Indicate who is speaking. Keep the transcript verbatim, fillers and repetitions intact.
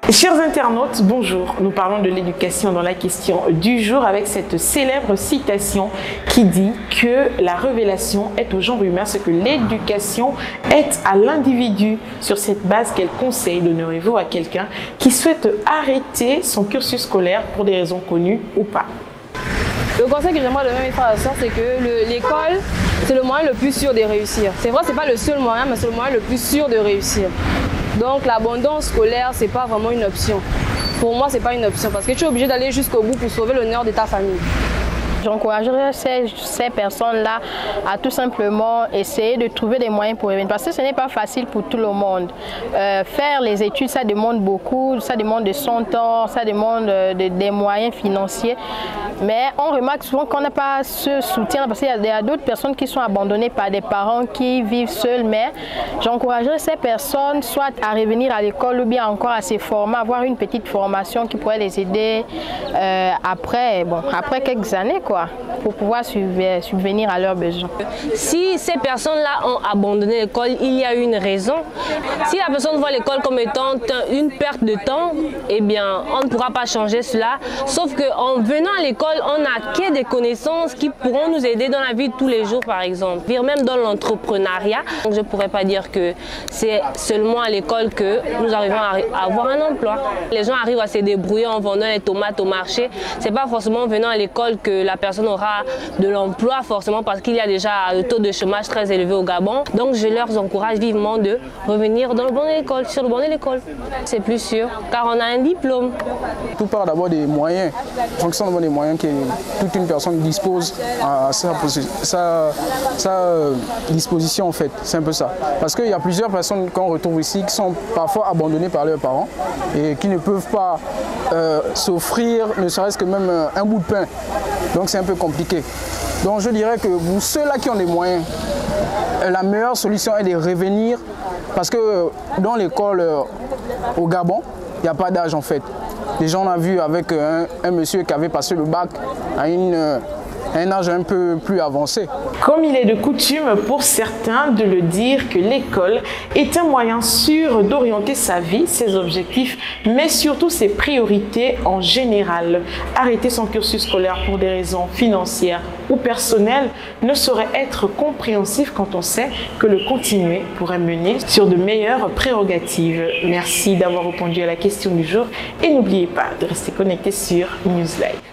Speaker 1: Chers internautes, bonjour. Nous parlons de l'éducation dans la question du jour avec cette célèbre citation qui dit que la révélation est au genre humain ce que l'éducation est à l'individu. Sur cette base, quel conseil donnerez-vous à quelqu'un qui souhaite arrêter son cursus scolaire pour des raisons connues ou pas?
Speaker 2: Le conseil que j'aimerais donner à mes frères et sœurs, c'est que l'école, c'est le moyen le plus sûr de réussir. C'est vrai, ce n'est pas le seul moyen, mais c'est le moyen le plus sûr de réussir. Donc l'abondance scolaire, ce n'est pas vraiment une option. Pour moi, ce n'est pas une option parce que tu es obligé d'aller jusqu'au bout pour sauver l'honneur de ta famille.
Speaker 3: J'encouragerais ces, ces personnes-là à tout simplement essayer de trouver des moyens pour revenir. Parce que ce n'est pas facile pour tout le monde. Euh, faire les études, ça demande beaucoup, ça demande de son temps, ça demande de, des moyens financiers. Mais on remarque souvent qu'on n'a pas ce soutien parce qu'il y a, a d'autres personnes qui sont abandonnées par des parents qui vivent seuls. Mais j'encouragerais ces personnes soit à revenir à l'école ou bien encore à se former, avoir une petite formation qui pourrait les aider euh, après, bon, après quelques années, quoi, pour pouvoir subvenir à leurs besoins.
Speaker 4: Si ces personnes-là ont abandonné l'école, il y a une raison. Si la personne voit l'école comme étant une perte de temps, eh bien, on ne pourra pas changer cela. Sauf qu'en venant à l'école, on acquiert des connaissances qui pourront nous aider dans la vie de tous les jours, par exemple. Même dans l'entrepreneuriat, je ne pourrais pas dire que c'est seulement à l'école que nous arrivons à avoir un emploi. Les gens arrivent à se débrouiller en vendant les tomates au marché. Ce n'est pas forcément en venant à l'école que la personne aura de l'emploi, forcément, parce qu'il y a déjà un taux de chômage très élevé au Gabon. Donc je leur encourage vivement de revenir dans le banc de l'école, sur le banc de l'école. C'est plus sûr, car on a un diplôme.
Speaker 5: Tout part d'abord des moyens, fonctionnement des moyens que toute une personne dispose à sa, sa, sa disposition, en fait. C'est un peu ça. Parce qu'il y a plusieurs personnes qu'on retrouve ici qui sont parfois abandonnées par leurs parents et qui ne peuvent pas euh, s'offrir ne serait-ce que même un bout de pain. Donc c'est un peu compliqué. Donc je dirais que pour ceux-là qui ont des moyens, la meilleure solution est de revenir parce que dans l'école au Gabon, il n'y a pas d'âge en fait. Les gens on a vu avec un, un monsieur qui avait passé le bac à une... un âge un peu plus avancé.
Speaker 1: Comme il est de coutume pour certains de le dire que l'école est un moyen sûr d'orienter sa vie, ses objectifs, mais surtout ses priorités en général. Arrêter son cursus scolaire pour des raisons financières ou personnelles ne saurait être compréhensif quand on sait que le continuer pourrait mener sur de meilleures prérogatives. Merci d'avoir répondu à la question du jour et n'oubliez pas de rester connecté sur Newslive.